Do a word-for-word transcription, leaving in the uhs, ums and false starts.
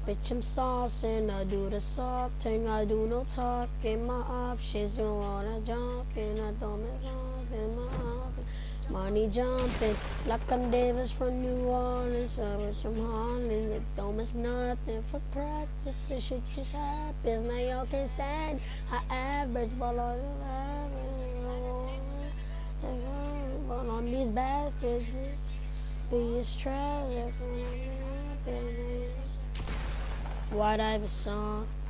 Bitch, I'm saucing, I do the salting, I do no talking. My options don't wanna jump in, I don't miss nothing. My options, money jumping like I'm Davis from New Orleans. I was from Holland, it don't miss nothing for practice. This shit just happens. Now y'all can't stand. I average, but I average. But on these bastards, be as tragic. White Ivy song.